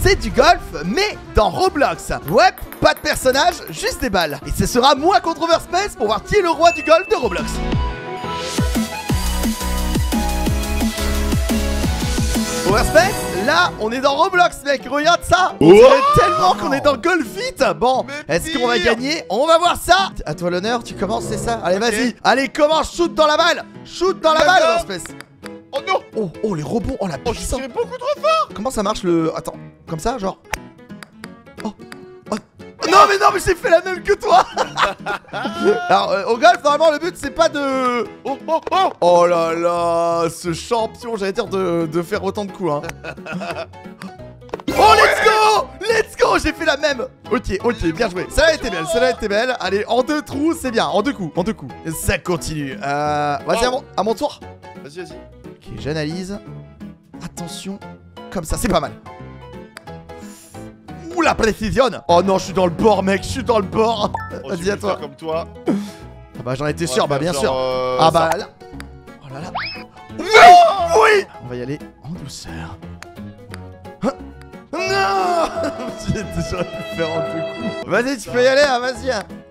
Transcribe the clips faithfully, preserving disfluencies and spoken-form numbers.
c'est du golf, mais dans Roblox. Ouais, pas de personnage, juste des balles. Et ce sera moi contre Overspace pour voir qui est le roi du golf de Roblox. Overspace, là, on est dans Roblox, mec. Regarde ça. On dirait tellement qu'on est dans Golf vite. Bon, est-ce qu'on va gagner? On va voir ça. À toi l'honneur, tu commences, c'est ça? Allez, okay. Vas-y. Allez, commence, shoot dans la balle. Shoot dans la balle, Overspace. Oh non. Oh, oh, les rebonds. Oh, la puissance. Oh, je beaucoup trop fort. Comment ça marche le... Attends, comme ça, genre... Oh, oh. Non, mais non, mais j'ai fait la même que toi. Alors, euh, au golf, normalement, le but, c'est pas de... Oh, oh, oh. Oh là là, ce champion, j'allais dire de, de faire autant de coups, hein. Oh, let's go. Let's go, j'ai fait la même. Ok, ok, bien joué. Celle-là était belle, celle-là était belle. Allez, en deux trous, c'est bien, en deux coups, en deux coups. Ça continue. Euh, vas-y, à, mon, à mon tour. Vas-y, vas-y. Ok, j'analyse. Attention, comme ça, c'est pas mal. Ouh, la précision. Oh non, je suis dans le bord, mec, je suis dans le bord. Oh, vas-y, à toi. Comme toi. Ah bah j'en étais sûr, bah bien genre, sûr. Euh, ah bah ça. là. Oh là là. Oui, oh oui. On va y aller en douceur. Hein? Non. J'aurais pu faire en deux coups. Vas-y, tu peux y aller, hein, vas-y.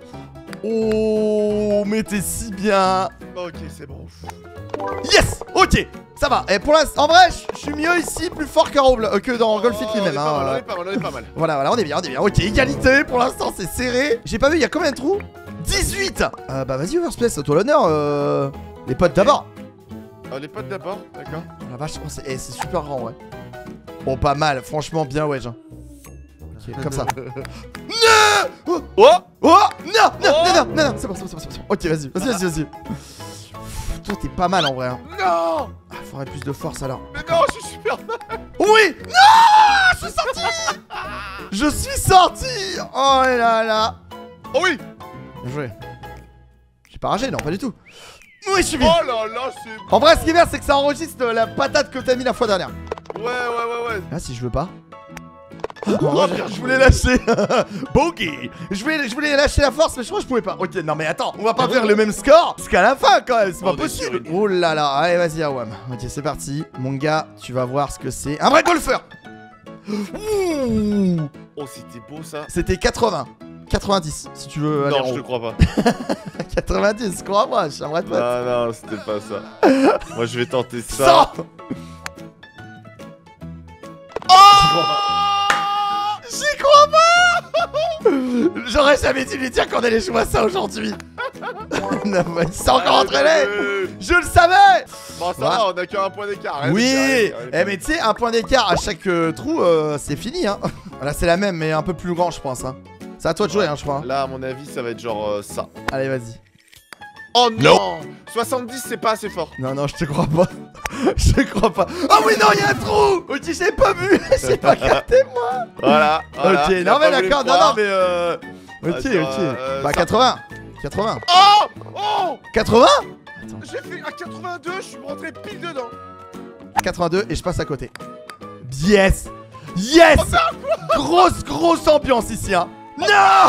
Oh, mais t'es si bien. Ok, c'est bon. Yes. Ok, ça va. Et pour l'instant, en vrai, je suis mieux ici, plus fort qu'à Roblox, euh, que dans Golf Fit lui-même. On, hein, on est pas mal, on est pas mal. Voilà, voilà, on est bien, on est bien. Ok, égalité. Pour l'instant, c'est serré. J'ai pas vu, il y a combien de trous? dix-huit. Euh, bah vas-y, Overspace, à toi l'honneur. Euh... Les potes d'abord. Oh, les potes d'abord, d'accord. Oh la vache, oh, c'est eh, super grand, ouais. Bon, pas mal, franchement, bien, ouais, genre. Ok, comme ça. Non. Oh, oh, oh non, non, oh non, non, non, non, c'est bon, c'est bon, c'est bon, c'est bon. Ok, vas-y, vas-y, vas-y, vas-y. Toi, t'es pas mal en vrai. Hein. Non. Ah, faudrait plus de force alors. Mais non, je suis super mal. Oui. Non, je suis sorti. Je suis sorti. Oh là là. Oh oui. Bien joué. J'ai pas ragé, non, pas du tout. Oui, je suis bien. Oh là là, c'est... En vrai, ce qui est bien, c'est que ça enregistre la patate que t'as mis la fois dernière. Ouais, ouais, ouais, ouais. Ah, si je veux pas. Oh, oh, je voulais lâcher. Bogey. Je voulais, je voulais lâcher la force, mais je crois que je pouvais pas. Ok, non, mais attends, on va pas faire le même score jusqu'à la fin quand même, c'est pas possible. Oh là là, allez, vas-y, Awam. Ok, c'est parti. Mon gars, tu vas voir ce que c'est. Un vrai golfeur. Ouh. Oh, c'était beau ça. C'était quatre-vingts. quatre-vingt-dix, si tu veux. Non, aller je te crois pas. quatre-vingt-dix, crois-moi, je suis un vrai pote. Non, non, c'était pas ça. Moi, je vais tenter ça. cent. Oh, j'y crois pas. J'aurais jamais dû lui dire qu'on allait jouer à ça aujourd'hui. Non, mais il s'est encore entraîné. Je le savais. Bon, ça va, on a qu'un point d'écart. Oui. Eh, mais tu sais, un point d'écart à chaque euh, trou, euh, c'est fini, hein. Là, c'est la même, mais un peu plus grand, je pense, hein. C'est à toi de jouer, hein, je crois. Hein. Là, à mon avis, ça va être genre euh, ça. Allez, vas-y. Oh non, soixante-dix, c'est pas assez fort. Non, non, je te crois pas. Je te crois pas. Oh oui, non, il y a un trou. Ok, j'ai pas vu. J'ai pas capté, moi. Voilà, voilà. Ok, non, mais d'accord. Non, non, mais euh... Ok, Attends, ok. euh, bah, ça... quatre-vingts. quatre-vingts. Oh, oh, quatre-vents. J'ai fait à quatre-vingt-deux, je suis rentré pile dedans. quatre-vingt-deux et je passe à côté. Yes. Yes. Oh, non, grosse, grosse ambiance ici, hein. Non.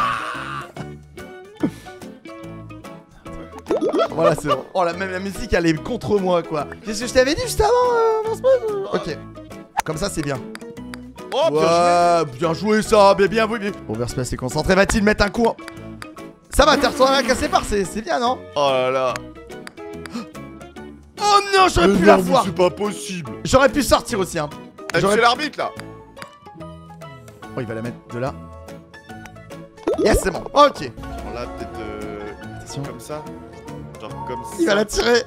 Voilà, c'est bon. Oh, la, même la musique, elle est contre moi, quoi. Qu'est-ce que je t'avais dit juste avant, euh, Ok. Comme ça, c'est bien. Oh, bien ouais, joué. Bien joué, ça. Bien, bien, oui, bien. Overspace est concentré. Va-t-il mettre un coup en... Ça va, t'es retourné à la casser par, c'est bien, non? Oh là là. Oh non, j'aurais pu non, la voir. C'est pas possible. J'aurais pu sortir aussi, hein. C'est l'arbitre, là. Oh, il va la mettre de là. Yes, c'est bon. Ok. Alors là, peut-être euh, attention. Comme ça. Genre comme ça. Il va la tirer.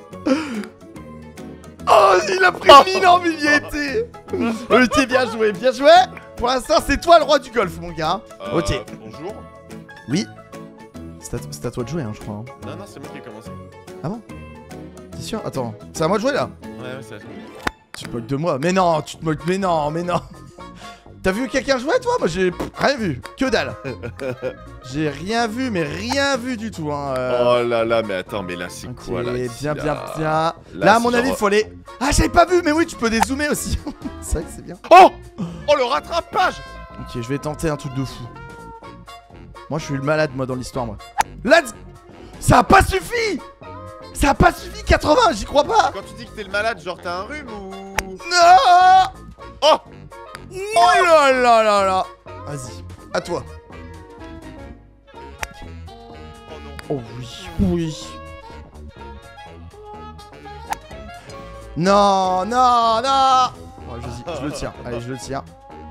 Oh, il a pris mille en milliété. Ok, bien joué, bien joué. Pour l'instant, c'est toi le roi du golf, mon gars. Euh, ok. Bonjour. Oui. C'est à, à toi de jouer, hein, je crois. Hein. Non, non, c'est moi qui ai commencé. Ah bon? T'es sûr? Attends, c'est à moi de jouer là? Ouais, ouais, c'est à toi. Tu te moques de moi? Mais non, tu te moques, mais non, mais non. T'as vu quelqu'un jouer, toi? Moi, j'ai rien vu. Que dalle. J'ai rien vu, mais rien vu du tout. Hein. Euh... Oh là là, mais attends, mais là, c'est okay, quoi là? Bien, là... bien, bien. Là, là à mon avis, il genre... faut aller. Ah, j'avais pas vu, mais oui, tu peux dézoomer aussi. C'est vrai que c'est bien. Oh! Oh, le rattrapage! Ok, je vais tenter un truc de fou. Moi, je suis le malade, moi, dans l'histoire, moi. Let's... Ça a pas suffi! Ça a pas suffi, quatre-vingts, j'y crois pas! Quand tu dis que t'es le malade, genre t'as un rhume ou... Non! Oh! Oh là là là là. Vas-y, à toi. Oh non. Oh oui, oui. Non, non, non. Ouais, je, je le tire, allez, je le tire.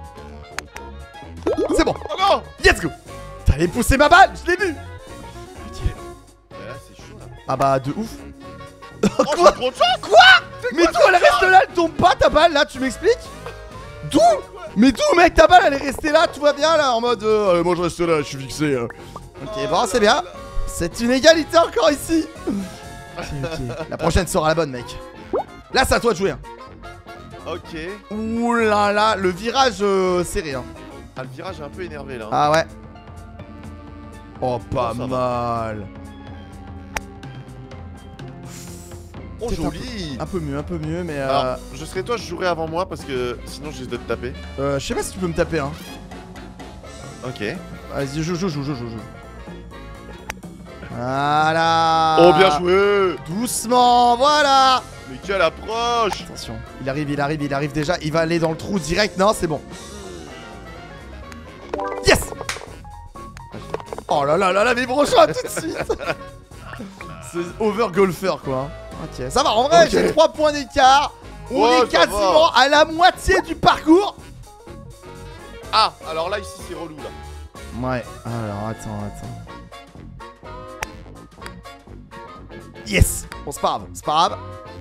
C'est bon. Oh non. Let's go. T'avais poussé ma balle, je l'ai vu. Ok. Mais là, c'est chaud là. Ah bah, de ouf. Oh, Quoi? trop de chance. Quoi? Mais d'où elle reste là, elle tombe pas ta balle là, tu m'expliques? D'où? Mais d'où mec, ta balle elle est restée là, tout va bien là, en mode euh, allez, moi je reste là, je suis fixé. euh. Ok, Oh bon, là c'est bien. là. C'est une égalité encore ici. Ok, ok. La prochaine sera la bonne, mec. Là, c'est à toi de jouer. Hein. Ok. Ouh là là, le virage euh, serré. Hein. Ah, le virage est un peu énervé là. hein. Ah ouais. Oh, pas Oh, ça mal. Oh, peut-être joli. Un peu mieux, un peu mieux, mais euh, Alors, je serais toi, je jouerais avant moi parce que sinon je risque de te taper. euh, je sais pas si tu peux me taper. Hein. Ok. Vas-y, joue, joue, joue, joue, joue, joue. Voilà. Oh, bien joué. Doucement, voilà. Mais quelle approche. Attention, il arrive, il arrive, il arrive déjà. Il va aller dans le trou direct. Non, c'est bon. Yes. Oh là là là là, mais brochons tout de suite. C'est over golfer quoi. Ok, ça va. En vrai, Ok. j'ai trois points d'écart. On Ouais, est ça quasiment va. à la moitié du parcours. Ah, alors là, ici, c'est relou là. Ouais, alors attends, attends. Yes. Bon, c'est pas grave, c'est pas grave.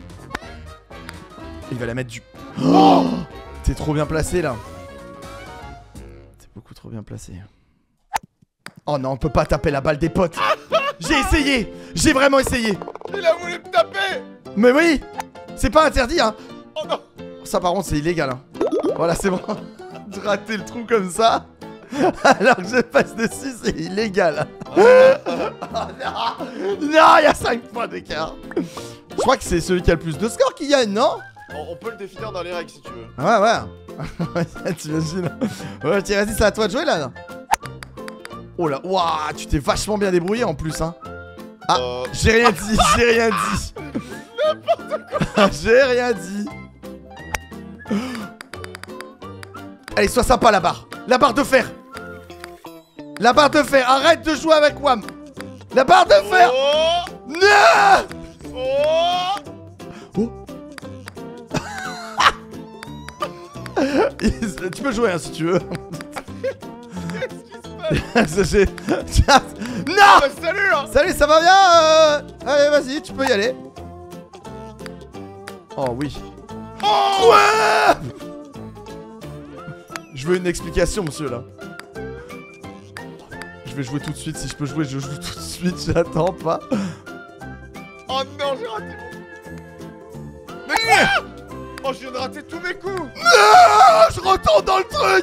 Il va la mettre du... Oh, t'es trop bien placé là. T'es beaucoup trop bien placé. Oh non, on peut pas taper la balle des potes. J'ai essayé. J'ai vraiment essayé. Il a voulu me taper. Mais oui. C'est pas interdit hein. Oh non. Ça par contre c'est illégal hein. Voilà, c'est bon. De rater le trou comme ça alors que je passe dessus, c'est illégal. Oh non. Non, il y a cinq points d'écart. Je crois que c'est celui qui a le plus de score qui gagne, non? On, on peut le définir dans les règles si tu veux. Ouais, ouais. T'imagines. Ouais, ok, vas-y, c'est à toi de jouer là. Oh là, waouh, tu t'es vachement bien débrouillé en plus, hein. Ah, Euh, j'ai rien dit, j'ai rien dit. N'importe quoi. J'ai rien dit. Allez, sois sympa la barre. La barre de fer. La barre de fer, arrête de jouer avec Wam. La barre de fer. Oh. Non. Oh. Oh. Tu peux jouer hein, si tu veux. J'ai- Non. Ah, bah, salut hein. Salut, ça va bien euh... Allez, vas-y, tu peux y aller. Oh oui. Oh. Ouais. Je veux une explication, monsieur, là. Je vais jouer tout de suite. Si je peux jouer, je joue tout de suite. J'attends pas. Oh non, j'ai raté mon... Mais quoi? Oh, je viens de rater tous mes coups. Ah, je retourne dans le truc.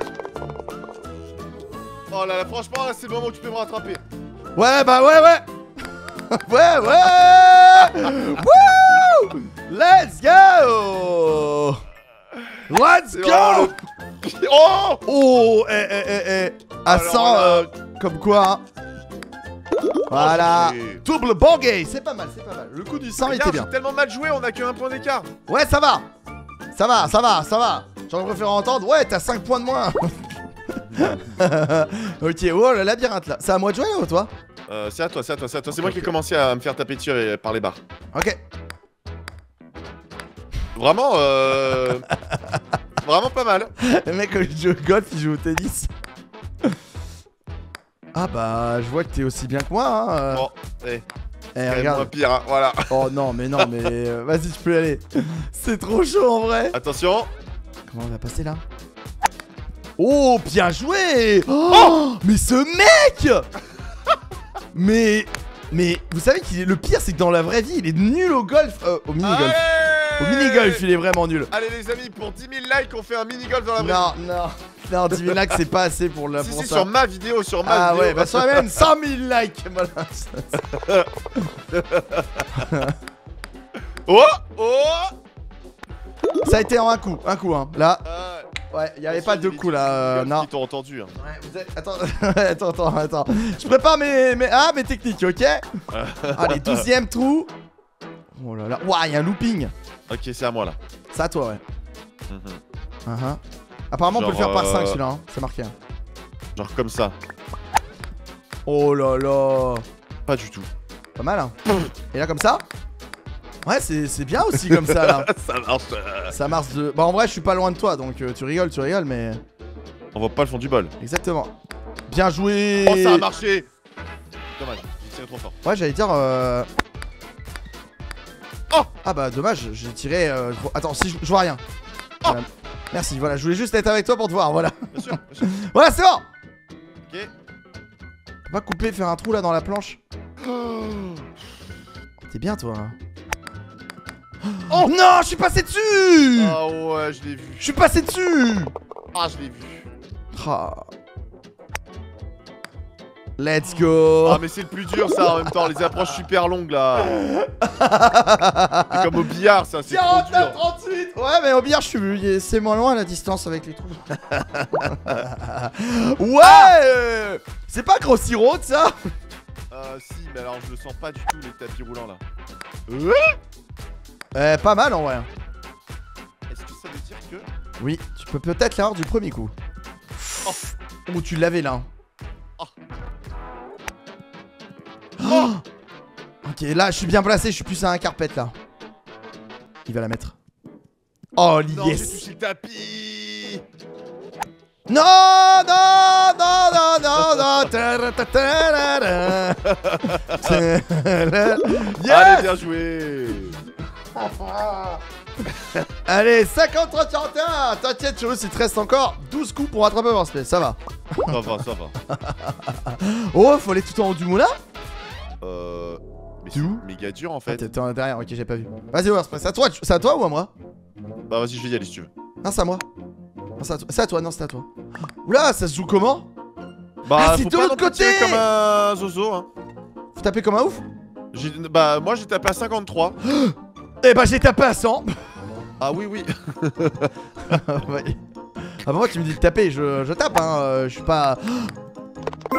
Oh là là, franchement, là, c'est le moment où tu peux me rattraper. Ouais, bah ouais, ouais. Ouais, ouais. Wouh. Let's go. Let's C'est vraiment go. le- Oh. Oh, eh, eh, eh, eh. À Alors cent, là- euh, comme quoi, hein. Voilà. j'ai- Double bogey. C'est pas mal, c'est pas mal. Le coup du sang, il était Regarde, bien. j'ai tellement mal joué, on a que un point d'écart. Ouais, ça va. Ça va, ça va, ça va. J'aurais préféré entendre. Ouais, t'as cinq points de moins. Ok, oh le labyrinthe là. C'est à moi de jouer ou toi? Euh, c'est à toi, c'est à toi, c'est à toi. C'est Ok, moi qui ai ok. commencé à me faire taper dessus euh, par les barres. Ok. Vraiment, euh... Vraiment pas mal. Le mec, quand il joue au golf, il joue au tennis. Ah bah, je vois que t'es aussi bien que moi. Hein. euh. Bon, eh, Eh, quand même regarde. moins pire, hein, voilà. Oh non, mais non, mais euh, vas-y, tu peux y aller. C'est trop chaud en vrai. Attention. Comment on va passer là? Oh, bien joué. Oh, mais ce mec. Mais, mais, vous savez qu'il est le pire, c'est que dans la vraie vie, il est nul au golf, euh, au mini-golf. Au Allez mini-golf, il est vraiment nul. Allez les amis, pour dix mille likes, on fait un mini-golf dans la vraie Non, non, non, dix mille likes, c'est pas assez pour, la, vie. Si, pour si, ça. sur ma vidéo, sur ma Ah vidéo. ouais, bah sur la même cent mille likes, voilà. Oh. Oh. Ça a été en un coup, un coup, hein. Là, Ah, ouais, il y avait attention, pas deux il y a coups des là, euh, petits non. qui t'ont entendu. Hein. Ouais, vous êtes... Attends, attends, attends, attends. Je prépare mes, mes... Ah, mes techniques, ok. Allez, douzième trou. Oh là là. Ouah, il y a un looping. Ok, c'est à moi là. C'est à toi, ouais. Mhm. Uh-huh. Apparemment Genre, on peut le faire par euh... cinq celui-là, hein. C'est marqué. Hein. Genre comme ça. Oh là là. Pas du tout. Pas mal hein. Et là comme ça. Ouais c'est bien aussi comme ça là. Ça marche. Euh... Ça marche de... Bah en vrai je suis pas loin de toi donc euh, tu rigoles, tu rigoles mais... On voit pas le fond du bol. Exactement. Bien joué. Oh ça a marché. Dommage, j'ai tiré trop fort. Ouais j'allais dire... Euh... Oh. Ah bah dommage, j'ai tiré... Euh... Attends, si je, je vois rien. Oh. Voilà. Merci, voilà, je voulais juste être avec toi pour te voir, voilà. Bien sûr, bien sûr. Voilà, c'est bon. Ok. On peut pas couper, faire un trou là dans la planche. T'es bien toi hein. Oh non, je suis passé dessus. Ah ouais, je l'ai vu. Je suis passé dessus. Ah, je l'ai vu. Ah. Let's go. Ah mais c'est le plus dur ça en même temps, les approches super longues là. C'est comme au billard ça, c'est trop dur. trente-huit. Ouais mais au billard je suis... C'est moins loin la distance avec les trous. Ouais. C'est pas Crossy Road ça. Euh si, mais alors je le sens pas du tout les tapis roulants là. Euh pas mal en vrai. Est-ce que ça veut dire que... Oui, tu peux peut-être l'avoir du premier coup. Oh. Ou tu l'avais là. Oh. Oh. Ok, là je suis bien placé, je suis plus à un carpet là. Il va la mettre. Oh, Non, j'ai yes. touché le tapis. Non, non, non, non, non, non. Yes. Allez, bien joué. Allez, cinquante trente quarante et un. T'inquiète, Cholo, il te reste encore douze coups pour rattraper Warspray, ça va. Ça va, ça va. Oh, faut aller tout en haut du moulin. Euh... Mais T'es où? c'est méga dur en Ah, fait. t'es en derrière, ok, j'ai pas vu. Vas-y, Warspray, c'est à toi, c'est à toi ou à moi? Bah vas-y, je vais y aller si tu veux. Non, c'est à moi. Non, c'est à toi, c'est à toi, non, c'est à toi. Oula, ça se joue comment? Bah Ah, c'est faut de pas l'autre non plus côté. tirer comme un zozo hein. Faut taper comme un ouf? J'ai... Bah moi j'ai tapé à cinquante-trois. Eh bah j'ai tapé à cent. Ah oui oui. Ouais. Ah bah moi tu me dis de taper, je, je tape hein, euh, je suis pas... Oh.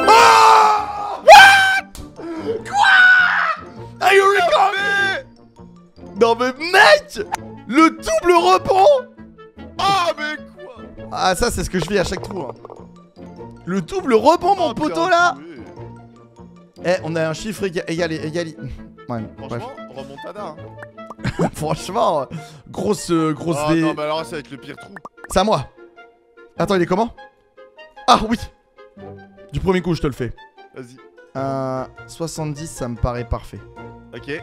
Quoi? Are you recording? Non mais mec, le double rebond. Ah mais quoi? Ah ça c'est ce que je vis à chaque trou hein. Le double rebond mon Oh, poteau là. Eh on a un chiffre éga égal égal. Ouais, franchement, remontada hein. Franchement, grosse euh, grosse Ah dé... non mais alors ça va être le pire trou. C'est à moi. Attends, il est comment? Ah oui. Du premier coup je te le fais. Vas-y. Euh, soixante-dix ça me paraît parfait. Ok.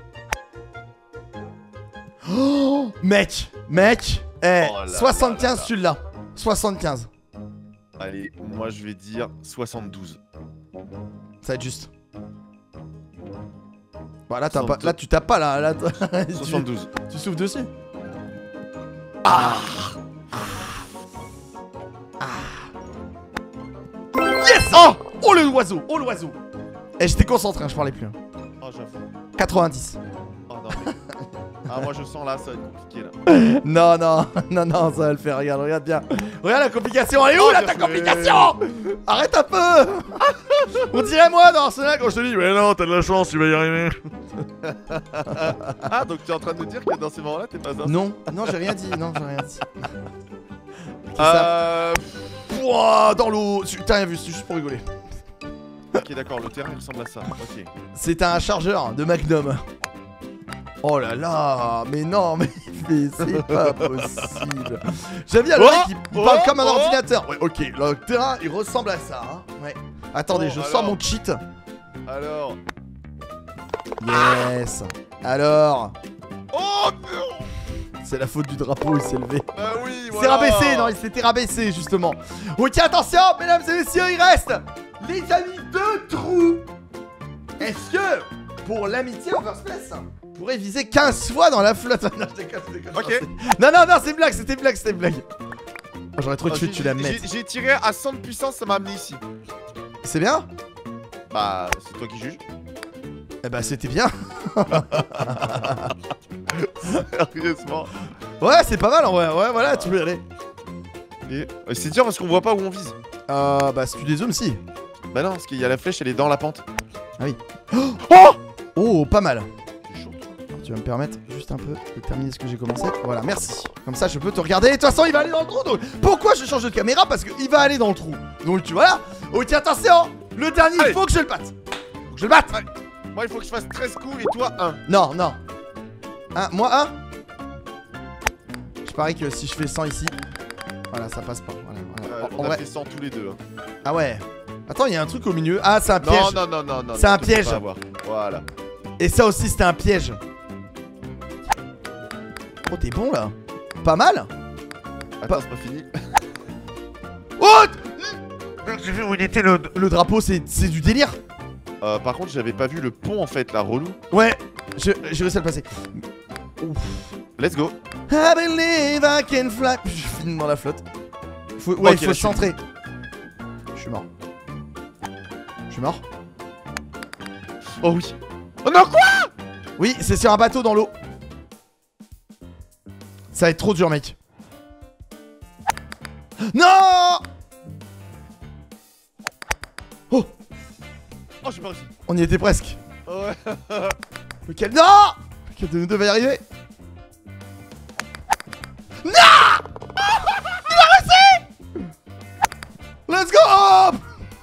Oh mec, mec. Eh, Oh là soixante-quinze là là. celui-là. soixante-quinze. Allez, moi je vais dire soixante-douze. Ça va être juste. Bah là, t'as pas, là tu tapes pas là. là tu, soixante-douze. tu souffles dessus. Ah. Ah. Yes. Oh. Oh le oiseau. Oh l'oiseau. Eh j'étais concentré, hein, je parlais plus. Hein. Oh j'avoue. quatre-vingt-dix. Oh non mais... Ah moi je sens là, ça va être compliqué là. Non, non, non, non, ça va le faire, regarde, regarde bien. Regarde la complication, elle est où Oh, là bien ta joué. complication? Arrête un peu. On dirait moi dans Arsenal quand je te dis, mais non, t'as de la chance, tu vas y arriver. Ah donc tu es en train de me dire que dans ces moments là t'es pas un... Non, non, j'ai rien dit, non, j'ai rien dit. C'est ça. Euh... Pouah, dans l'eau, Tu- t'as rien vu, c'est juste pour rigoler. Ok d'accord, le terrain il ressemble à ça, ok. C'est un chargeur de Magnum. Oh là là, mais non, mais, mais c'est pas possible. J'aime bien le Oh, mec, il, il oh, parle comme un oh. ordinateur. Ouais, ok, le terrain, il ressemble à ça. Hein. Ouais. Attendez, Oh, je alors. sors mon cheat. Alors... Yes. Alors, Oh non. c'est la faute du drapeau, il s'est levé. Bah oui, Il voilà. s'est rabaissé, non, il s'était rabaissé justement. Ok, attention, mesdames et messieurs, il reste, les amis, deux trous. Est-ce que, pour l'amitié Overspace, vous pourrez viser quinze fois dans la flotte? Non, je déconne, je déconne. Ok. Non, non, non, c'est une blague, c'était une blague, c'était une blague. Oh, j'aurais trop Oh, tué, j'ai- tu la j'ai- mets. J'ai tiré à cent de puissance, ça m'a amené ici. C'est bien? Bah, c'est toi qui juges. Eh bah, c'était bien. Sérieusement. Ouais, c'est pas mal en vrai, ouais, voilà, tu peux y aller. Et... ouais, c'est dur parce qu'on voit pas où on vise. Euh, bah, si tu dézoomes, si. Bah non, parce qu'il y a la flèche, elle est dans la pente. Ah oui. Oh! Oh, pas mal. C'est chaud. Tu vas me permettre juste juste un peu de terminer ce que j'ai commencé. Voilà, merci. Comme ça, je peux te regarder. De toute façon, il va aller dans le trou. Donc, pourquoi je change de caméra? Parce qu'il va aller dans le trou. Donc, tu vois là. Ok, attention. Le dernier, il faut que je le batte. Faut que je le batte. Allez. Moi, il faut que je fasse treize coups et toi un. Non, non. Un, moi un. Je parie que si je fais cent ici. Voilà, ça passe pas. Voilà, voilà. Euh, En- on en a vrai- fait cent tous les deux. Hein. Ah ouais. Attends, il y a un truc au milieu. Ah, c'est un piège. Non, non, non, non, non. C'est un tu peux piège. pas avoir. Voilà. Et ça aussi, c'était un piège. Oh, t'es bon là. Pas mal. Attends, c'est pas fini. Oh, J'ai vu où il était le. le drapeau, c'est c'est du délire. Euh, par contre, j'avais pas vu le pont en fait, la relou. Ouais, je- j'ai réussi à le passer. Ouf. Let's go. I believe I can fly. Je finis dans la flotte. Faut, ouais, Ok, il faut là, se je suis- centrer. Je suis mort. Je suis mort. Oh oui. Oh non, quoi? Oui, c'est sur un bateau dans l'eau. Ça va être trop dur, mec. Non! Oh! Oh, j'ai pas réussi. On y était presque. Ouais. Lequel? Non! Lequel de nous deux va y arriver? Non! Il a réussi! Let's go! Hop!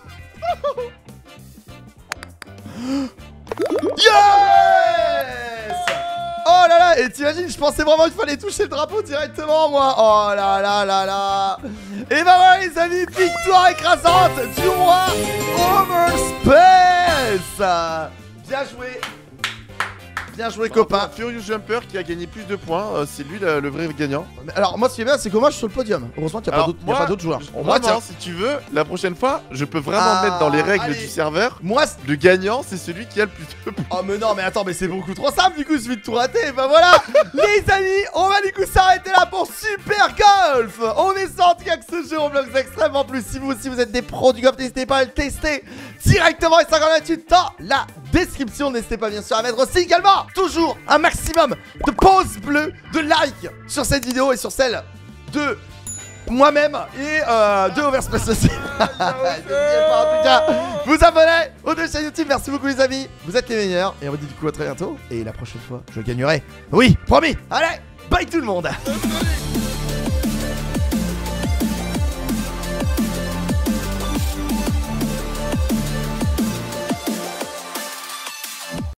Yes! Oh là là! Et t'imagines, je pensais vraiment qu'il fallait toucher le drapeau directement, moi! Oh là là là là! Et bah voilà, les amis, victoire écrasante du roi Overspace! Bien joué! Bien joué, copain! Furious Jumper qui a gagné plus de points, euh, c'est lui le, le vrai gagnant. Mais alors, moi, ce qui est bien, c'est que moi, je suis sur le podium. Heureusement qu'il n'y a pas Alors, d'autres- il y a moi, pas d'autres joueurs. je- Moi, Vraiment, tiens, si tu veux, la prochaine fois, je peux vraiment Ah, mettre dans les règles allez. du serveur. moi, c'est- Le gagnant, c'est celui qui a le plus de points. oh mais non, mais attends, mais c'est beaucoup trop simple, du coup, il suffit de tout rater. Bah voilà, les amis, on va du coup s'arrêter là pour Super Golf. On est sorti avec ce jeu Roblox extrême. En plus, si vous aussi vous êtes des pros du golf, n'hésitez pas à le tester directement et cinquante là-dessus dans la description. N'hésitez pas bien sûr à mettre aussi également toujours un maximum de pouces bleus, de likes sur cette vidéo et sur celle de moi-même et euh, de Overspace aussi. N'oubliez pas en tout cas vous abonner aux deux chaînes YouTube. Merci beaucoup les amis, vous êtes les meilleurs. Et on vous dit du coup à très bientôt. Et la prochaine fois je gagnerai. Oui, promis. Allez, bye tout le monde. Salut.